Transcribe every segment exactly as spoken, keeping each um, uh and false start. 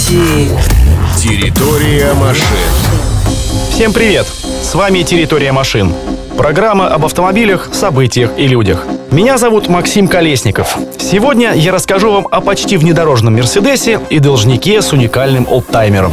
Территория машин. Всем привет! С вами «Территория машин». Программа об автомобилях, событиях и людях. Меня зовут Максим Колесников. Сегодня я расскажу вам о почти внедорожном «Мерседесе» и должнике с уникальным олдтаймером.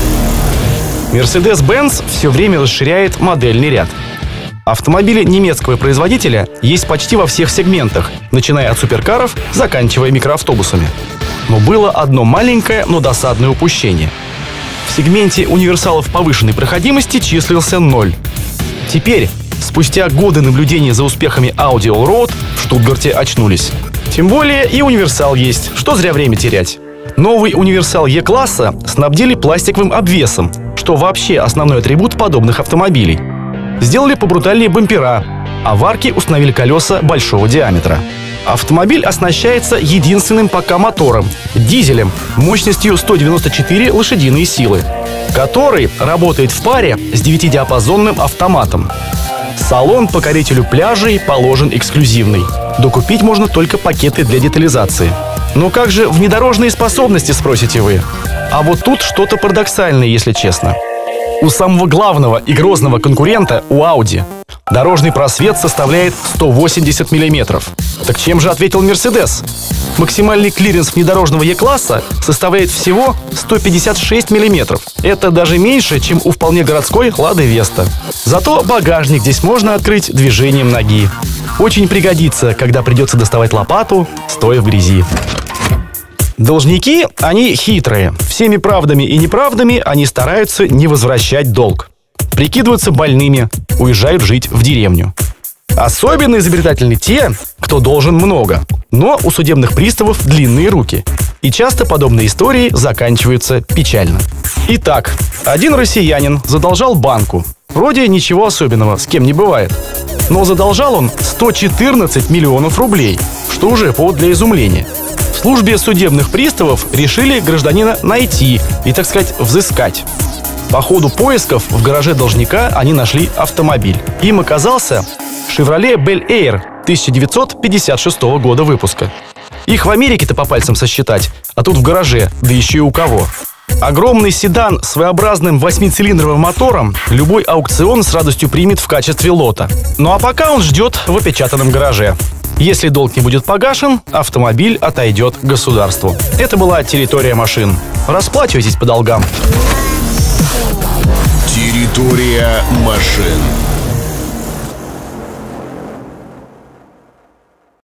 Mercedes-Benz все время расширяет модельный ряд. Автомобили немецкого производителя есть почти во всех сегментах, начиная от суперкаров, заканчивая микроавтобусами. Но было одно маленькое, но досадное упущение. В сегменте универсалов повышенной проходимости числился ноль. Теперь, спустя годы наблюдения за успехами Audi Allroad, в Штутгарте очнулись. Тем более и универсал есть, что зря время терять. Новый универсал Е-класса снабдили пластиковым обвесом, что вообще основной атрибут подобных автомобилей. Сделали побрутальнее бампера, а в арке установили колеса большого диаметра. Автомобиль оснащается единственным пока мотором – дизелем мощностью сто девяносто четыре лошадиные силы, который работает в паре с девятидиапазонным автоматом. Салон покорителю пляжей положен эксклюзивный. Докупить можно только пакеты для детализации. Но как же внедорожные способности, спросите вы? А вот тут что-то парадоксальное, если честно. У самого главного и грозного конкурента, у Audi, дорожный просвет составляет сто восемьдесят миллиметров. Так чем же ответил Mercedes? Максимальный клиренс внедорожного Е-класса составляет всего сто пятьдесят шесть миллиметров. Это даже меньше, чем у вполне городской Lada Vesta. Зато багажник здесь можно открыть движением ноги. Очень пригодится, когда придется доставать лопату, стоя в грязи. Должники, они хитрые. Всеми правдами и неправдами они стараются не возвращать долг. Прикидываются больными, уезжают жить в деревню. Особенно изобретательны те, кто должен много, но у судебных приставов длинные руки. И часто подобные истории заканчиваются печально. Итак, один россиянин задолжал банку. Вроде ничего особенного, с кем не бывает. Но задолжал он сто четырнадцать миллионов рублей, что уже повод для изумления. В службе судебных приставов решили гражданина найти и, так сказать, взыскать. По ходу поисков в гараже должника они нашли автомобиль. Им оказался Chevrolet Bel Air тысяча девятьсот пятьдесят шестого года выпуска. Их в Америке-то по пальцам сосчитать, а тут в гараже, да еще и у кого. Огромный седан с своеобразным восьмицилиндровым мотором любой аукцион с радостью примет в качестве лота. Ну а пока он ждет в опечатанном гараже. Если долг не будет погашен, автомобиль отойдет государству. Это была «Территория машин». Расплачивайтесь по долгам. Территория машин.